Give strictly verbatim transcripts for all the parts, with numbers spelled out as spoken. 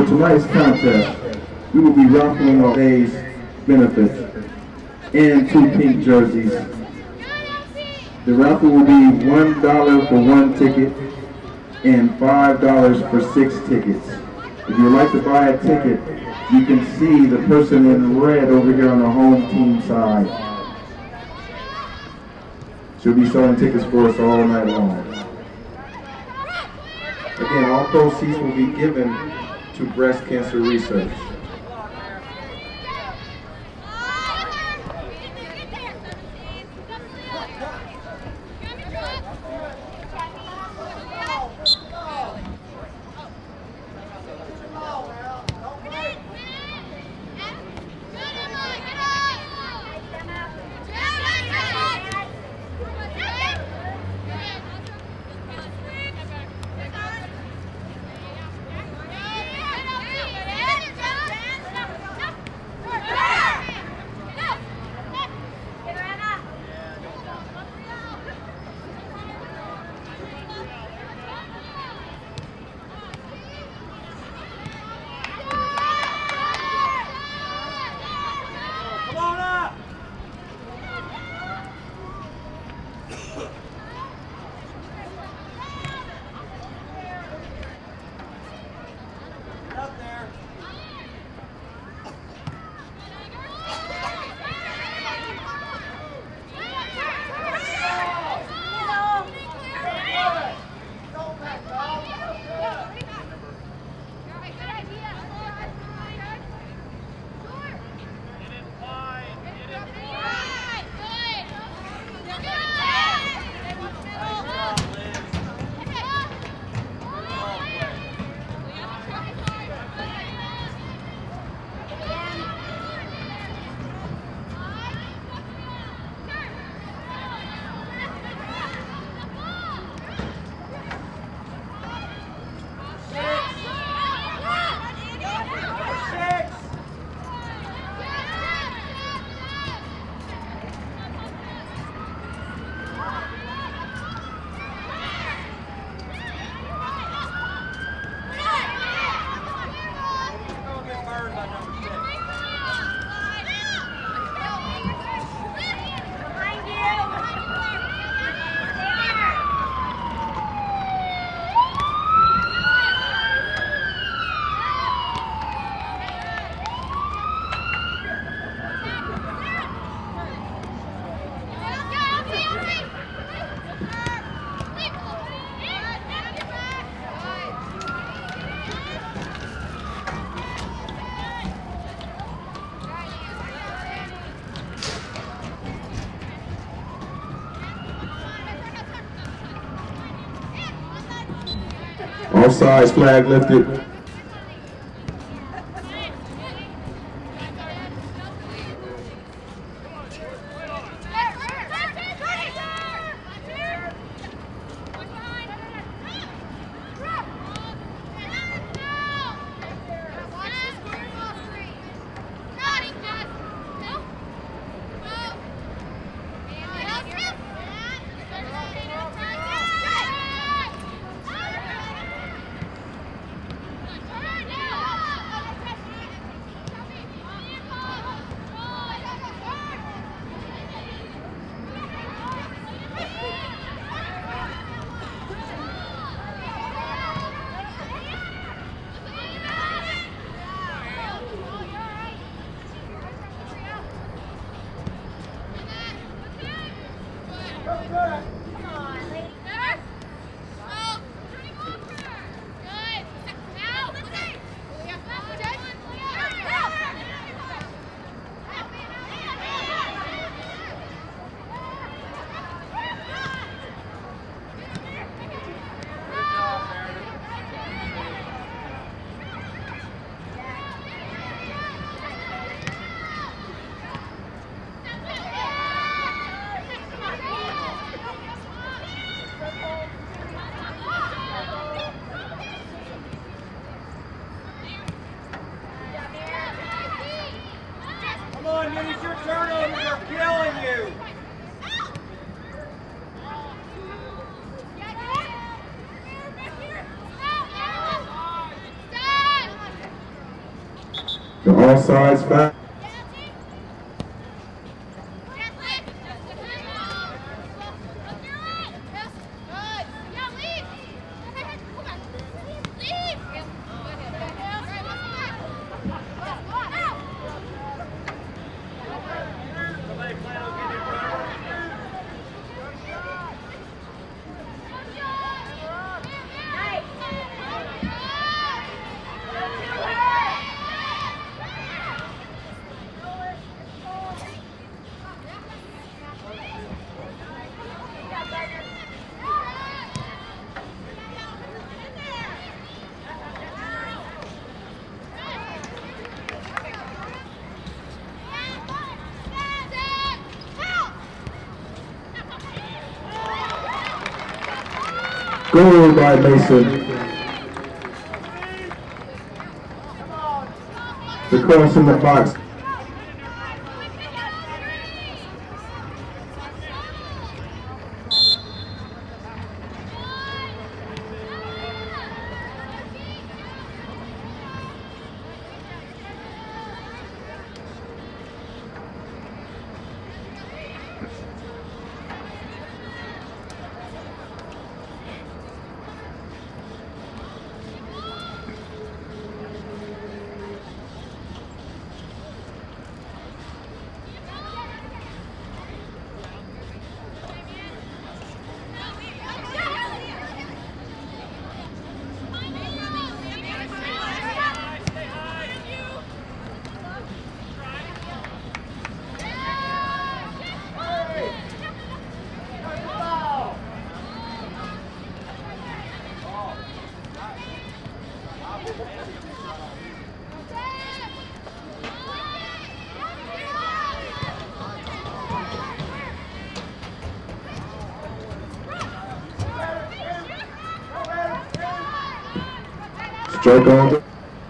tonight's contest, we will be raffling off today's benefits and two pink jerseys. The raffle will be one dollar for one ticket and five dollars for six tickets. If you would like to buy a ticket, you can see the person in red over here on the home team side. She'll be selling tickets for us all night long. Again, all proceeds will be given to breast cancer research. All sides, flag lifted. All sides back. Goal by Mason. The cross in the box. Stroke on.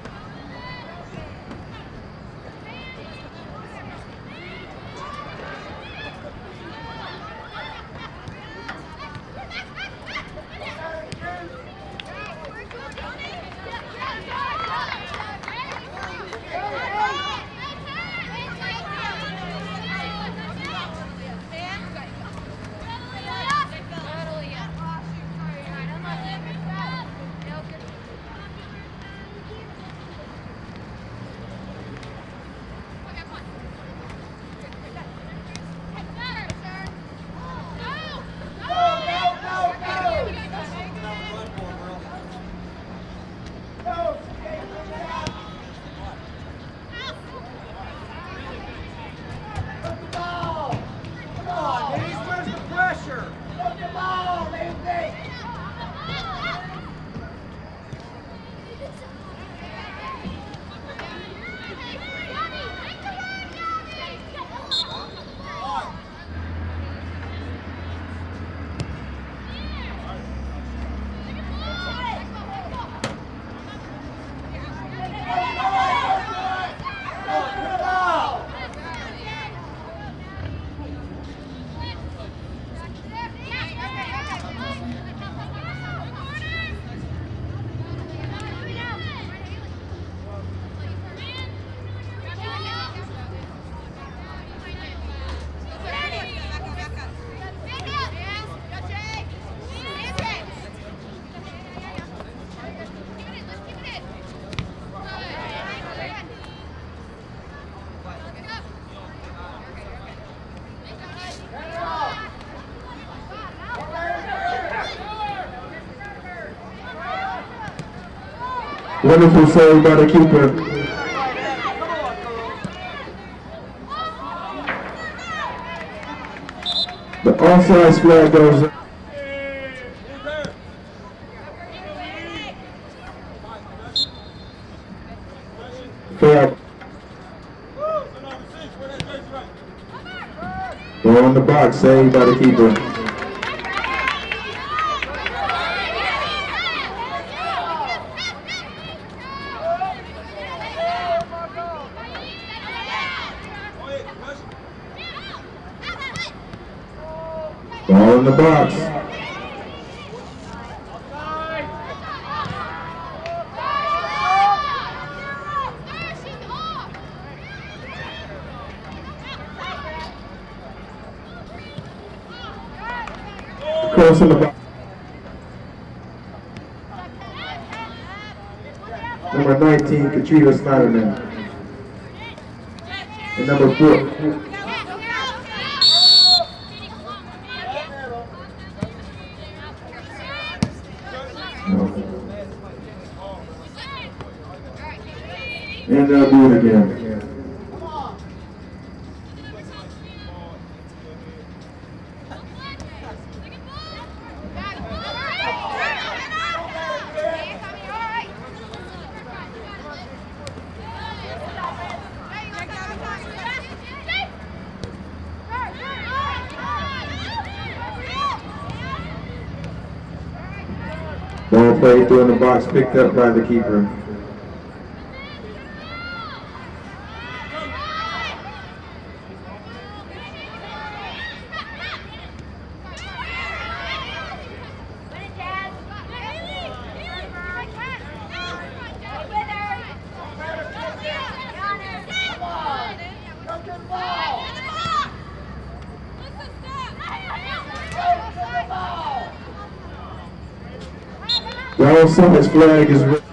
Wonderful save by the keeper. The offside flag goes up. Fair. Ball in the box, saved by the keeper. Ball in the box. Close in the box. Number nineteen, Katrina Snyderman. And number four. And they'll do it again. Ball played through in the box, picked up by the keeper. Y'all saw his flag is red.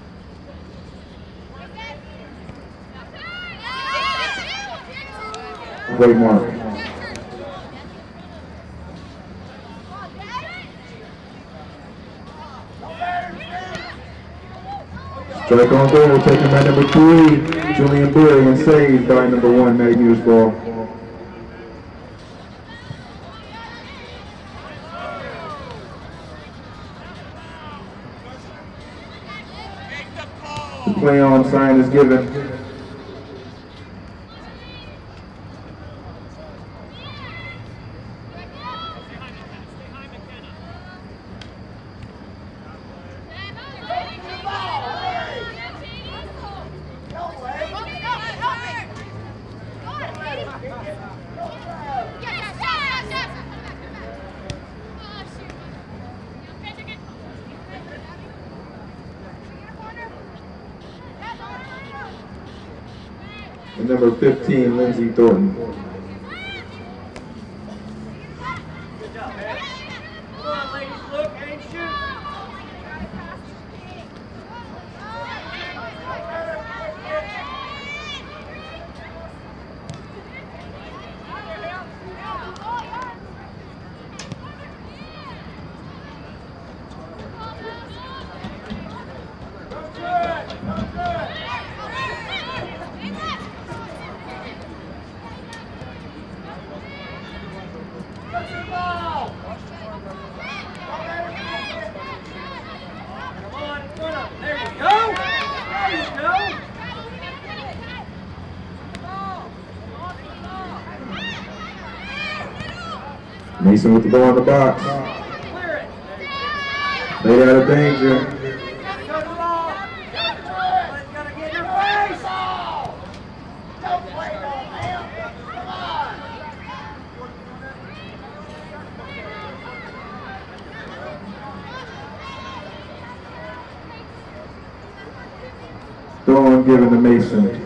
Great mark. Strike on goal, taken by number three, Julian Berry, and saved by number one, Matt Hughes ball. The play on sign is given. And number fifteen, Lindsay Thornton. Mason with the ball in the box. Laid out of danger. Throw on given to Mason.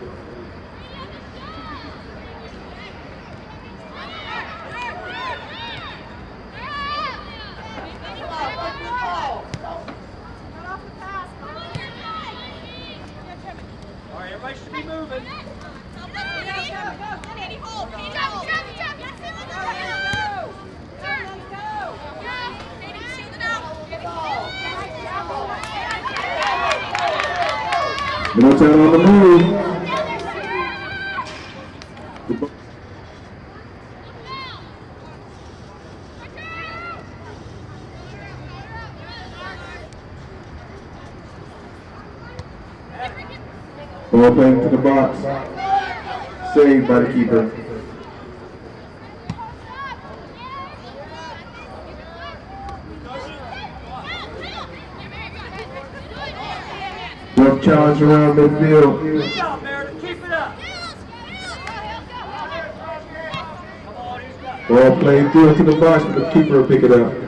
Middletown on the move. Ball playing to the box. Saved by the keeper. Rough challenge around midfield. Good job, Meredith. Keep it up. Ball played through into the box, but the keeper will pick it up.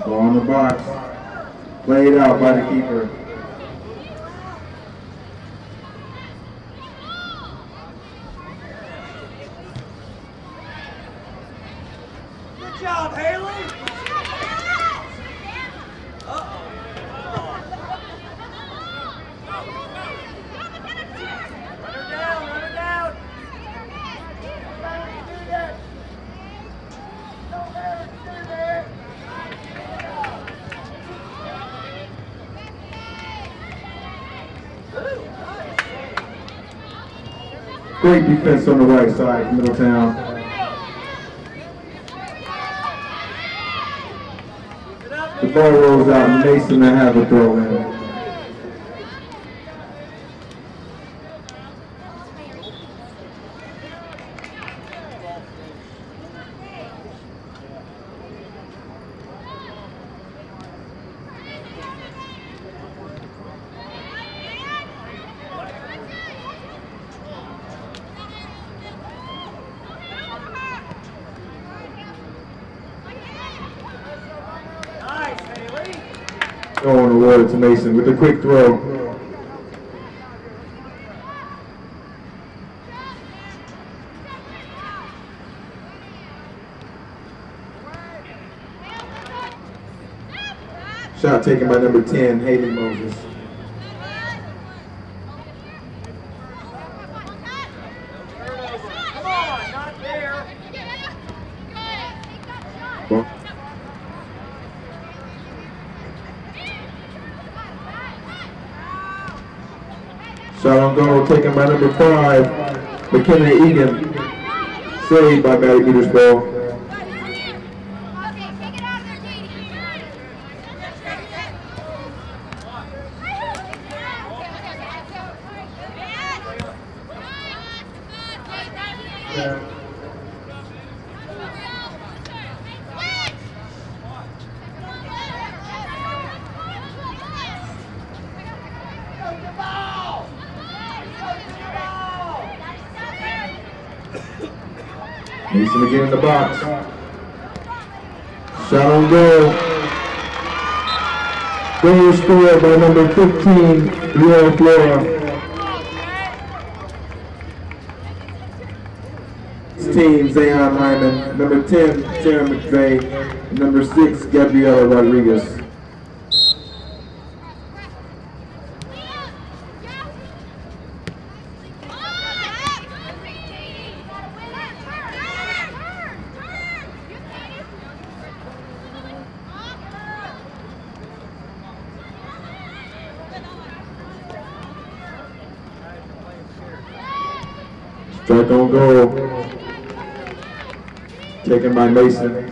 Ball in the box. Played out by the keeper. Good job, Haley. Uh-oh. Run her down, run her down. Great defense on the right side, Middletown. The ball rolls out and Mason to have a throw in. Throwing awarded to Mason with a quick throw. Shot taken by number ten, Haley Moses. Come on, not there. Ball. Shot on goal taken by number five, McKenna Egan. Saved by Maddie Petersball. Mason again in the box. Shot on goal. Goal scored by number fifteen, Leora Flora. Team Zayon Hyman, number ten, Tara McVeigh, and number six, Gabriela Rodriguez. Strike on goal. Taken by Mason.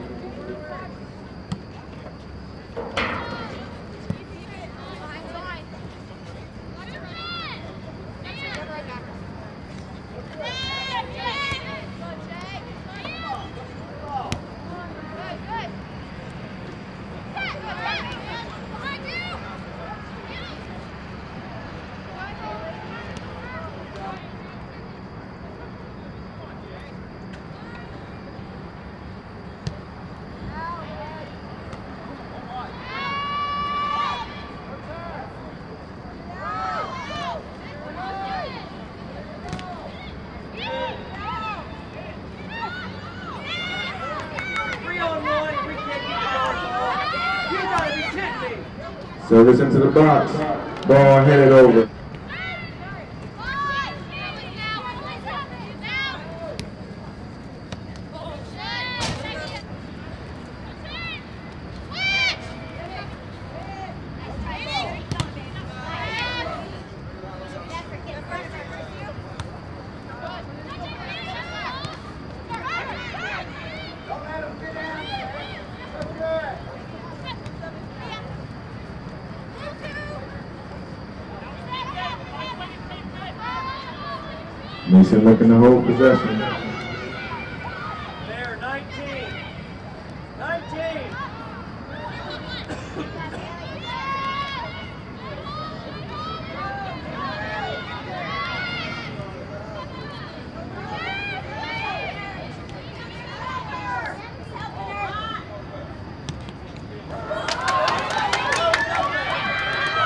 Service into the box. Ball headed over. Mason looking to hold possession. There, nineteen. nineteen.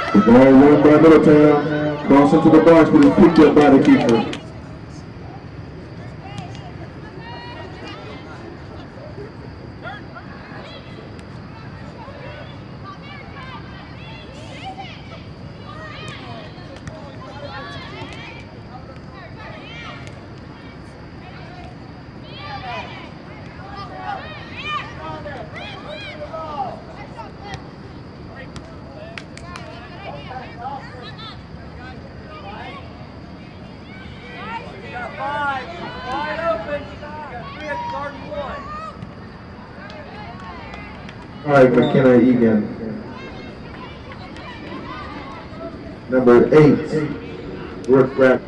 The ball won by Middletown. Cross into the box, but it's picked up by the keeper. All right, McKenna Egan. Number eight, Brooke Rapp.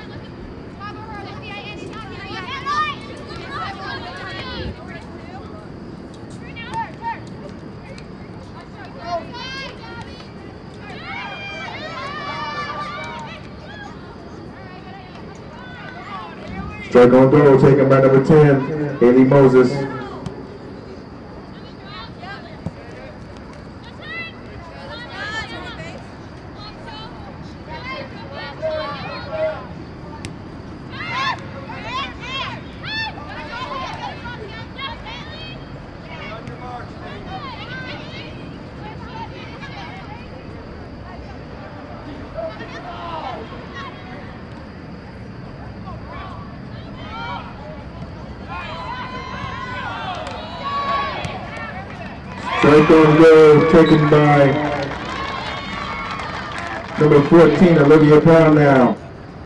Strike on goal taken by number ten, Haley Moses. Strike on goal taken by number fourteen, Olivia Brown now.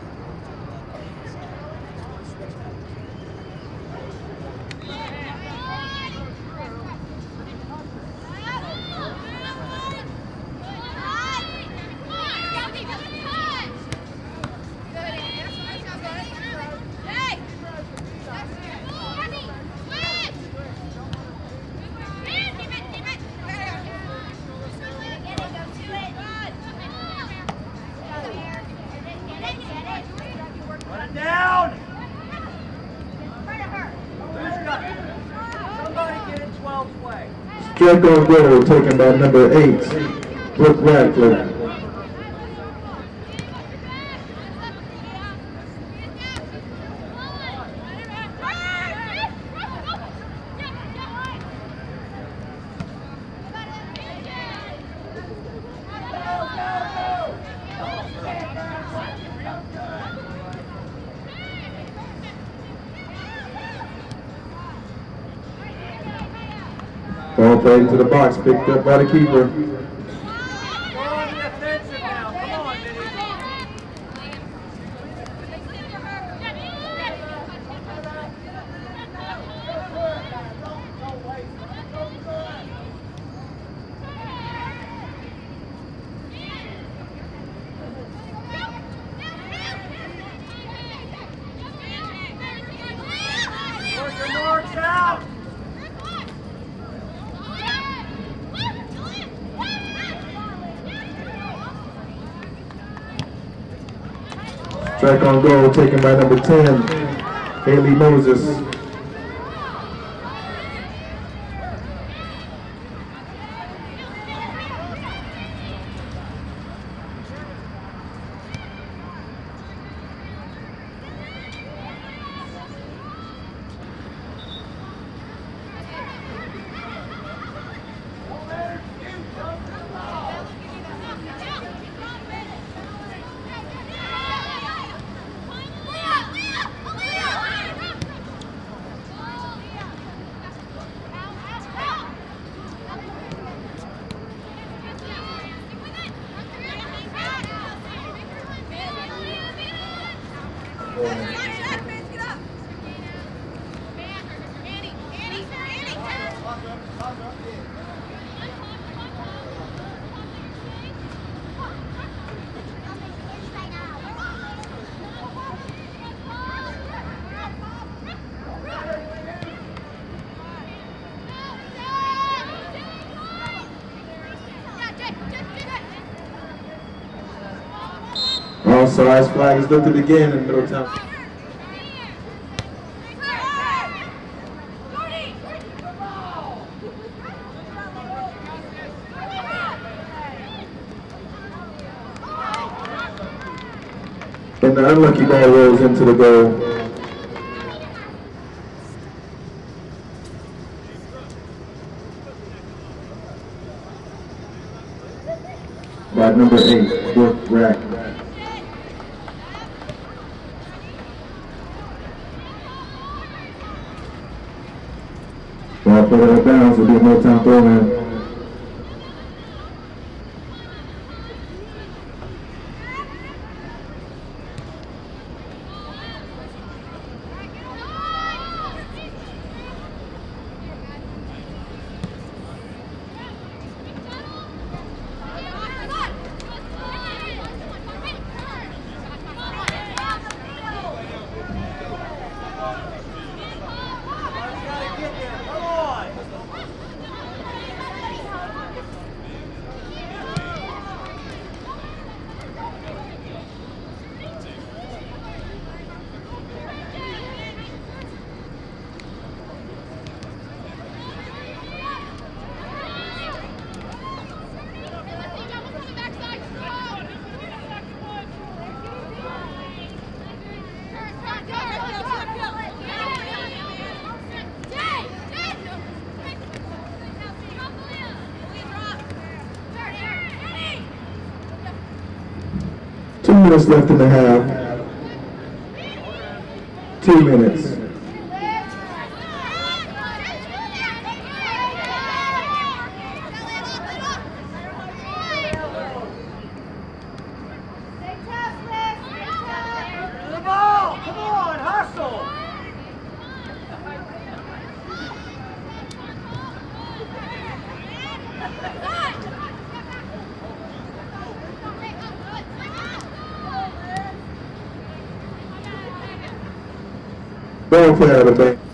Strike on goal taken by number eight, Brooke Radcliffe. Ball played into the box, picked up by the keeper. Strike on goal taken by number ten, Haley Moses. Offside flag is lifted again in Middletown. And the unlucky ball rolls into the goal. By number eight, Brooke Rack. Ball put out of bounds, will be a no-time throw-in. Two minutes left in the half. Two minutes. The ball! Come on, hustle! Ball play out of the back.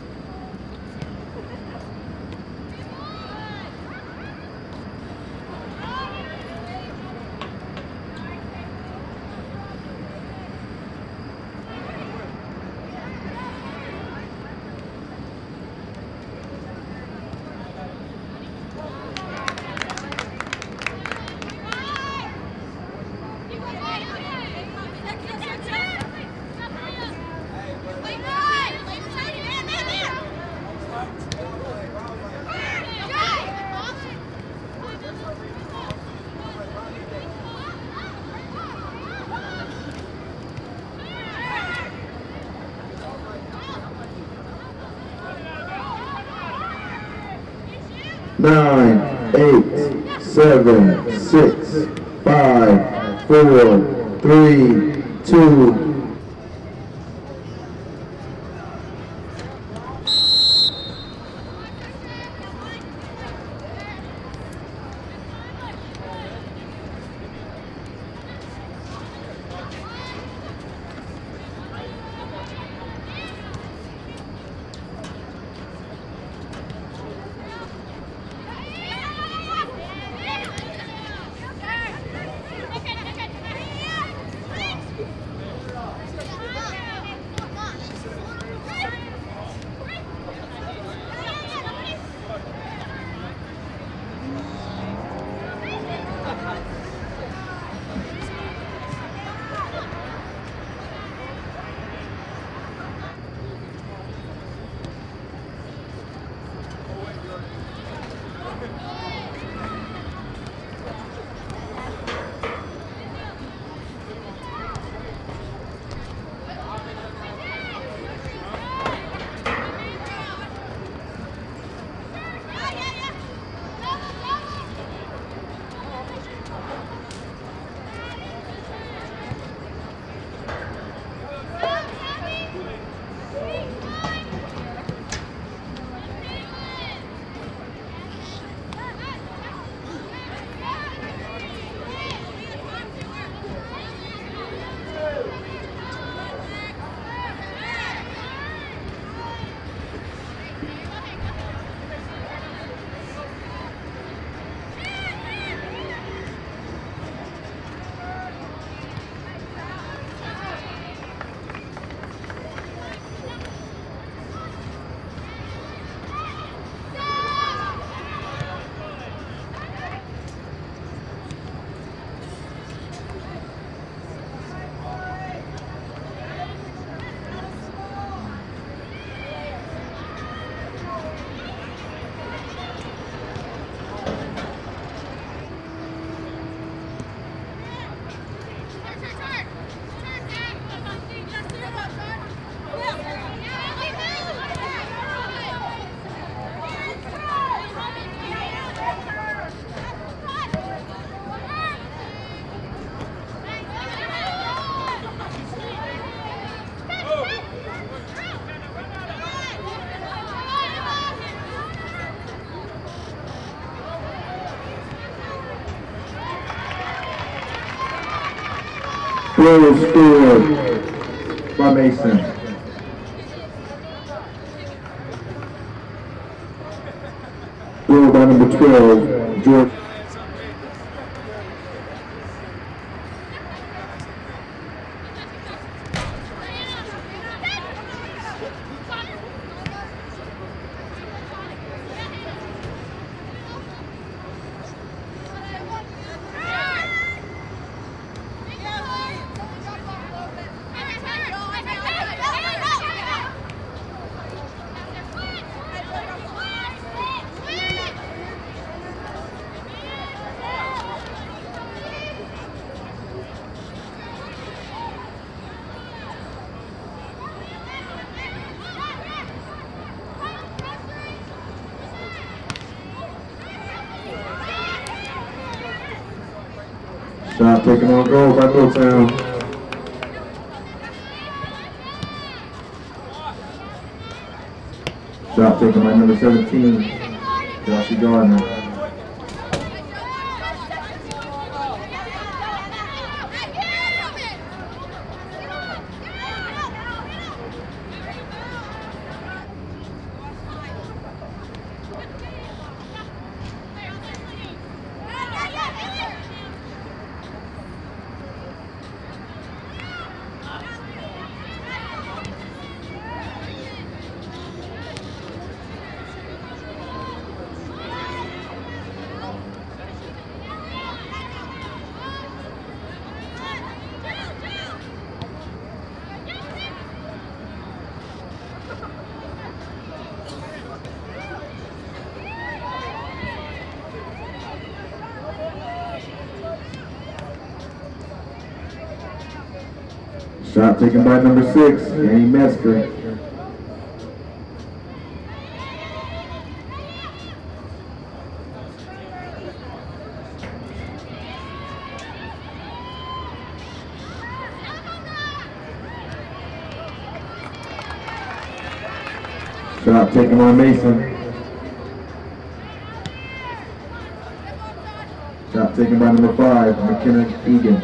Nine, eight, seven, six, five, four, three, two. Goal scored by Mason. Goal by number twelve, George. Shot taken on goal by Middletown. Shot taken by number seventeen, Joshie Gardner. Shot taken by number six, Danny Mesker. Shot taken by Mason. Shot taken by number five, McKenna Egan.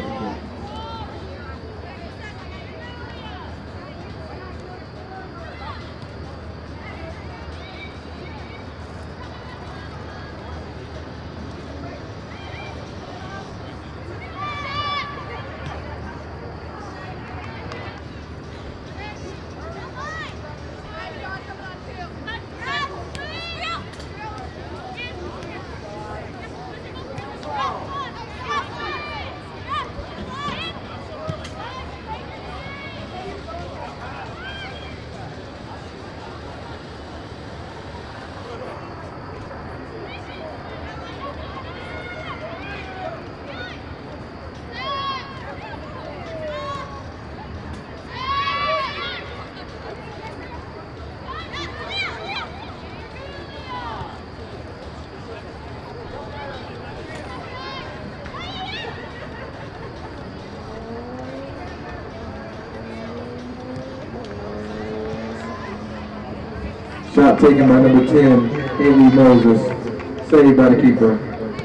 Shot taken by number ten, Haley Moses. Saved by the keeper.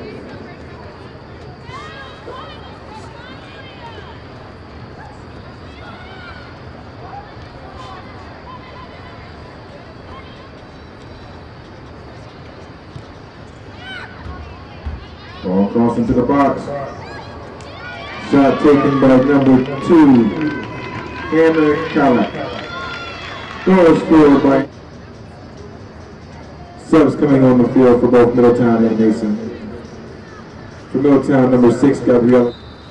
Ball crossed into the box. Shot taken by number two, Hannah Callett. Goal scored by subs coming on the field for both Middletown and Mason. For Middletown, number six, Gabriella.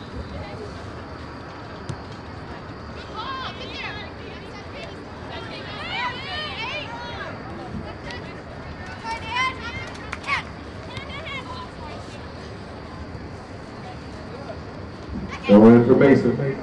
Going in for Mason.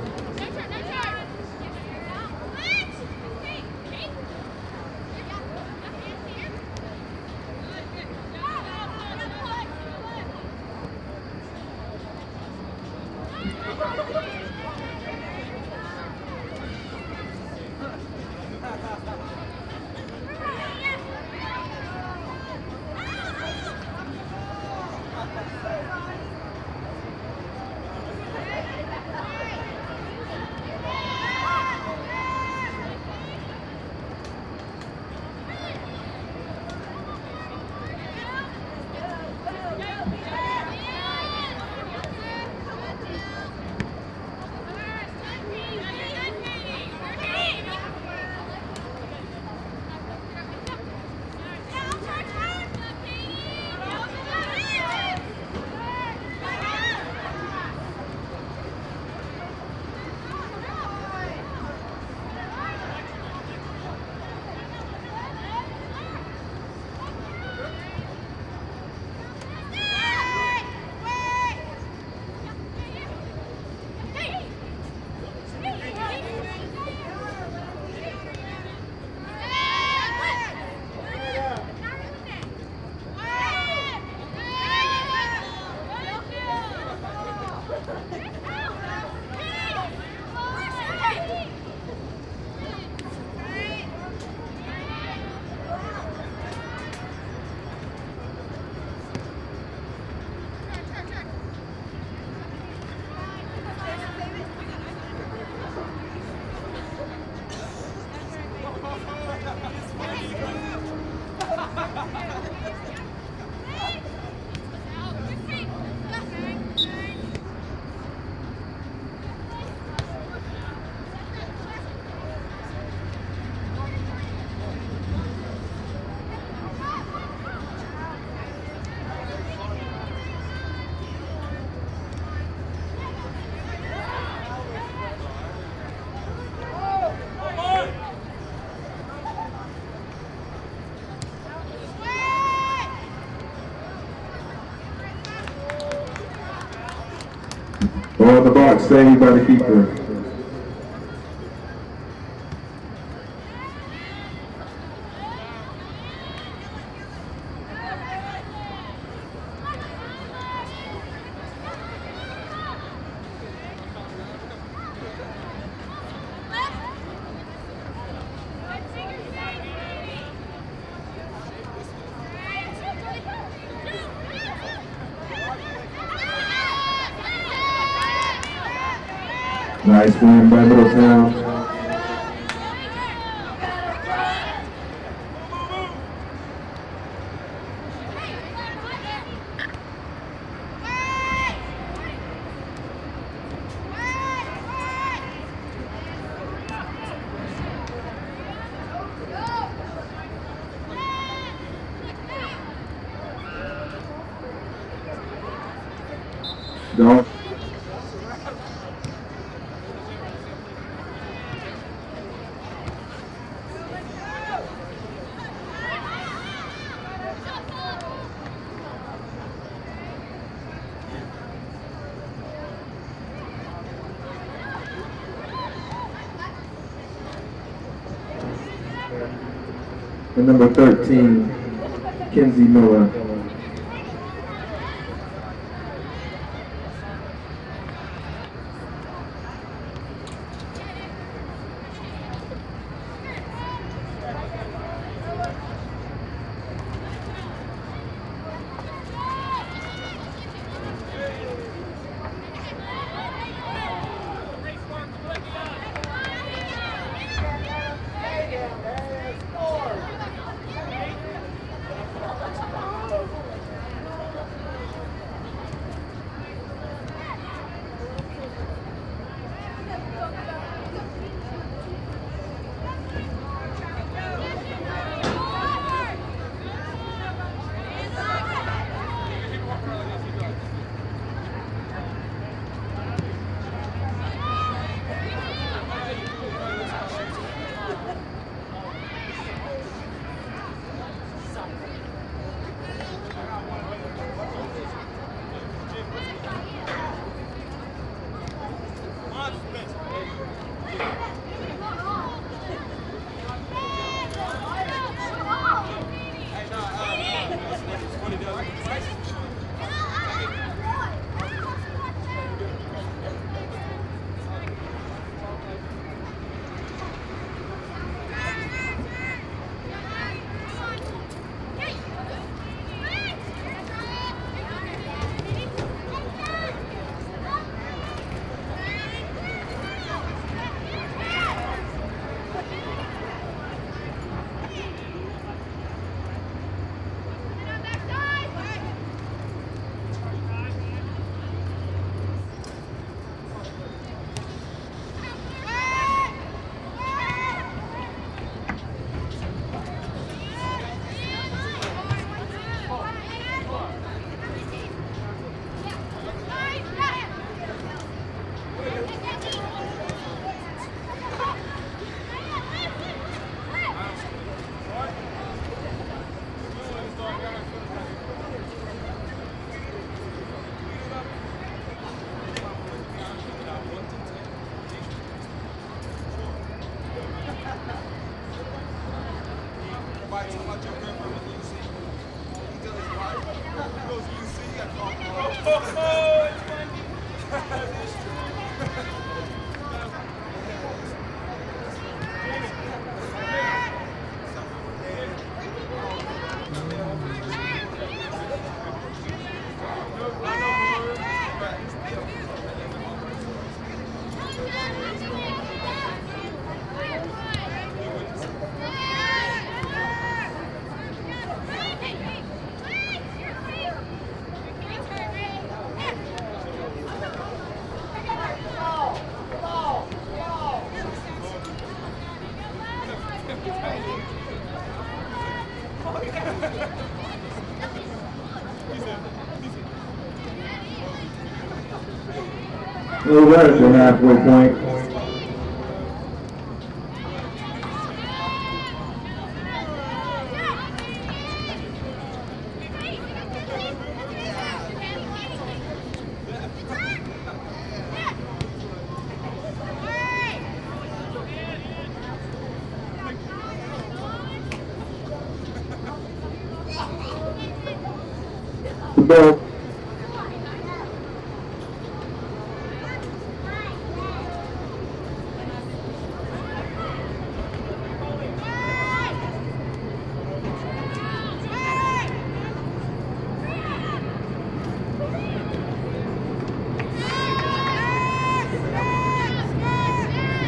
Ball in the box, saved by the keeper. Nice win by Middletown. Don't. And number thirteen, Kenzie Miller. Well, we're at the halfway point.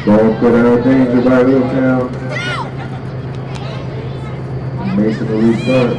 Ball put out of danger by Hilltown. Mason will restart.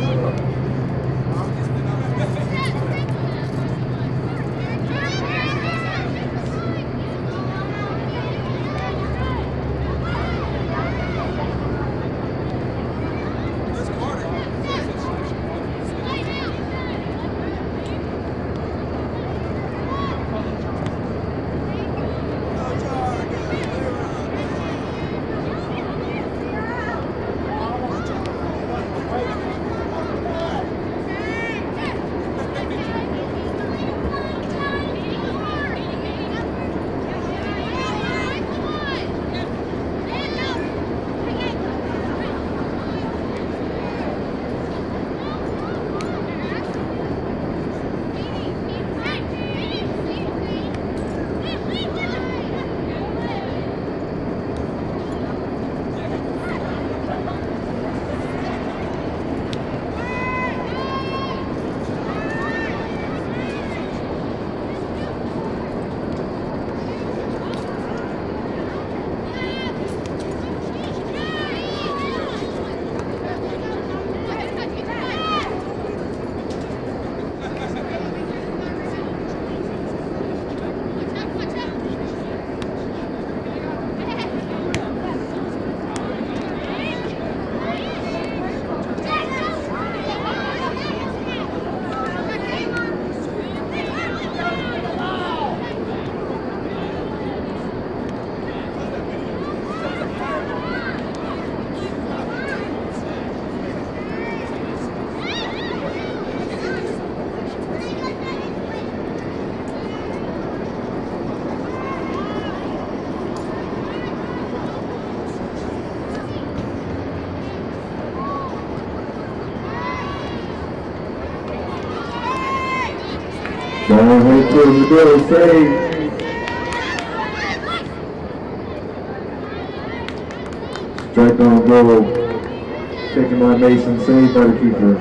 Ball right towards the middle, save. Strike on goal. Taken by Mason, saved by the keeper.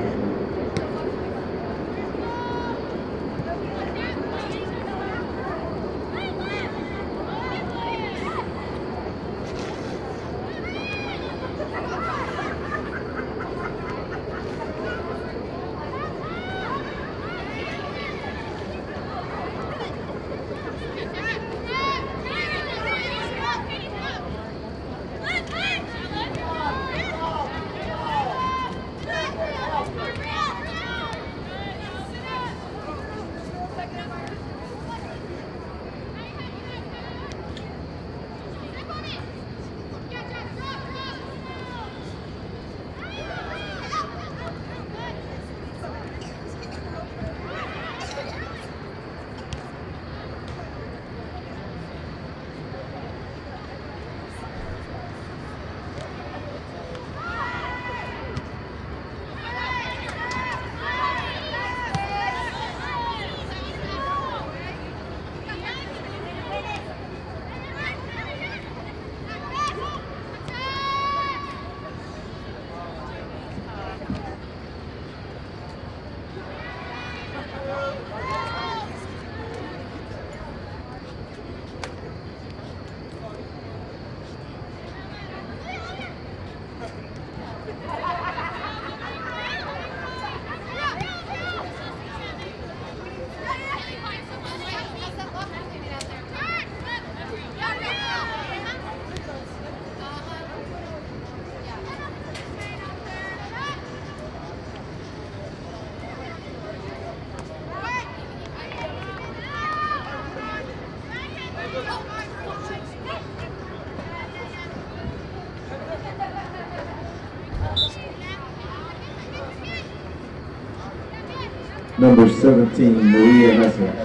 Number seventeen, Maria Hesse.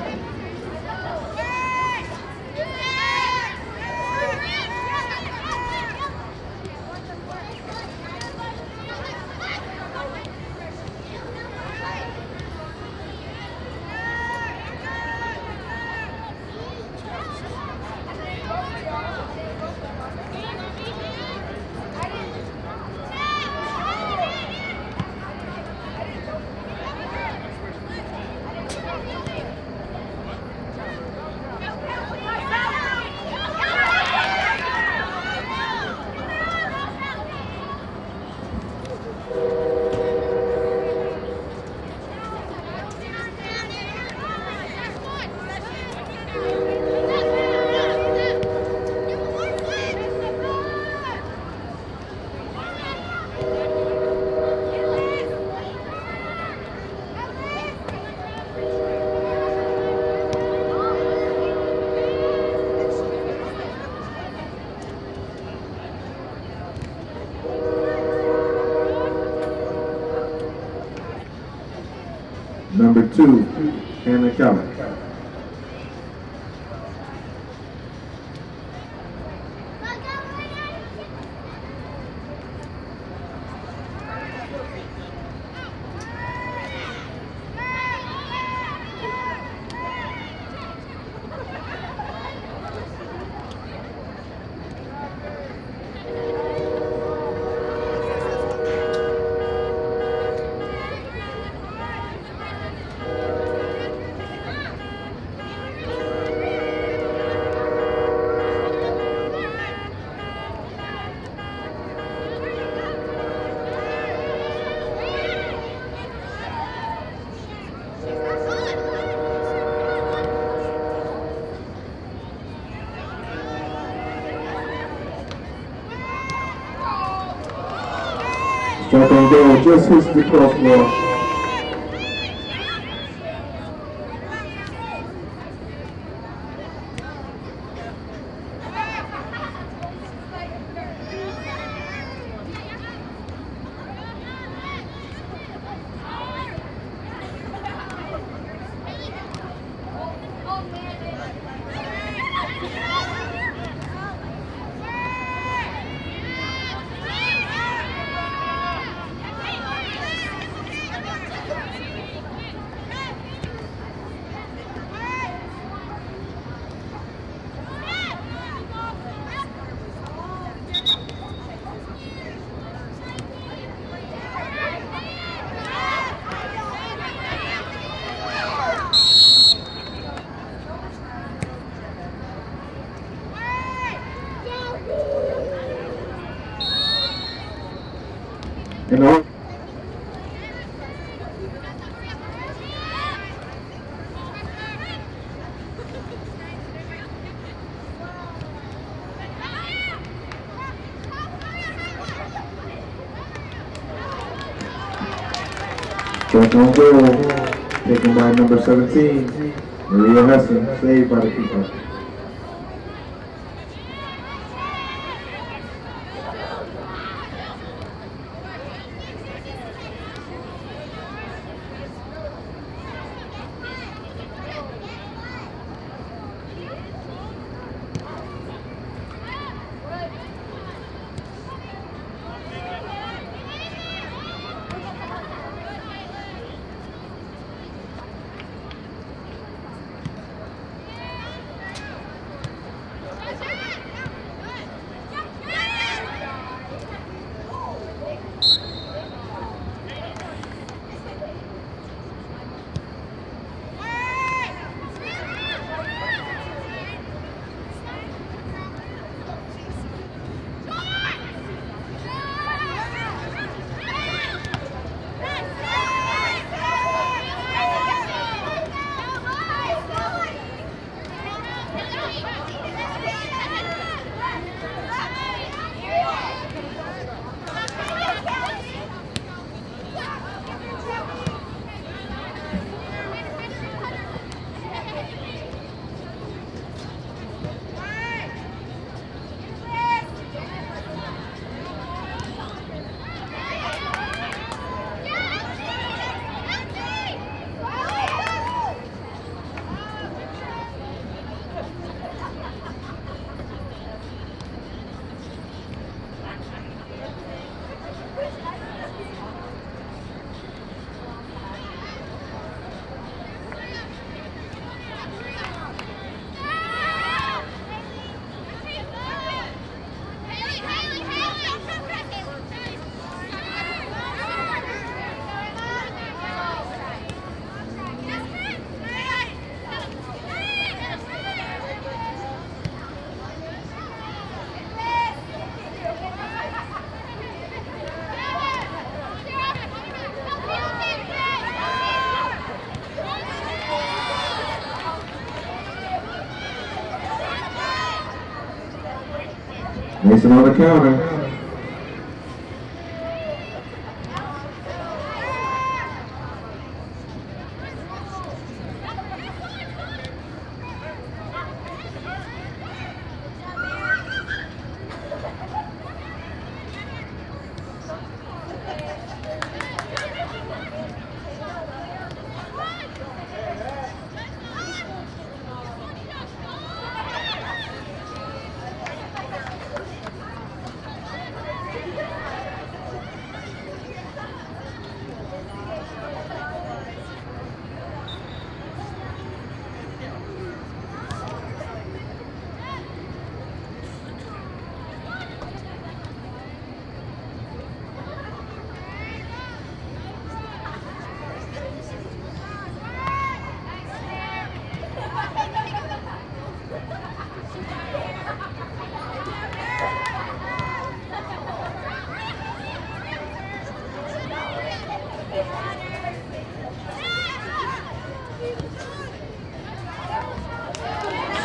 Number two, Hannah Keller. Shot on goal, just hits the crossbar. And all shot on goal, taken by number seventeen, Maria Hesson, saved by the keeper. Mason on the counter.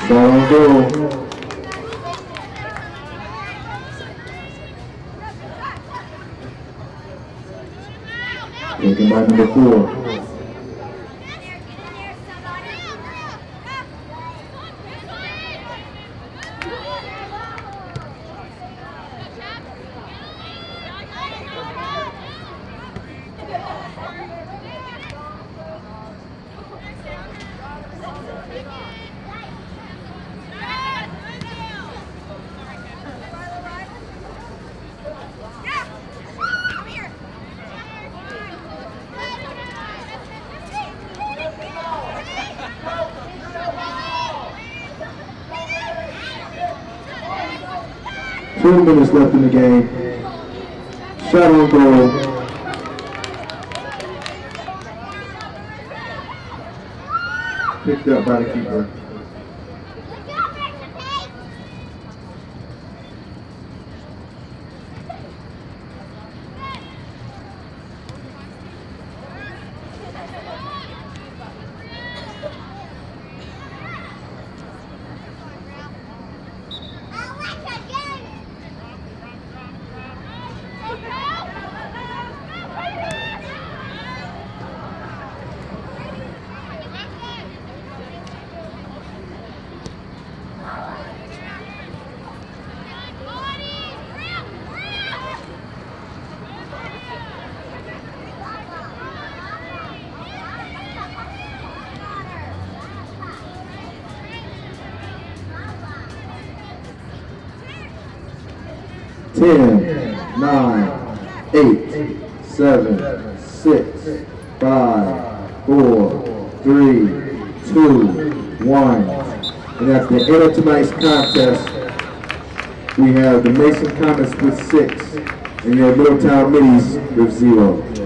Shot on goal. Taken by number four. Two minutes left in the game. Shot on goal. Picked up by the keeper. ten, nine, eight, seven, six, five, four, three, two, one. And at the end of tonight's contest, we have the Mason Comets with six and your Middletown Middies with zero.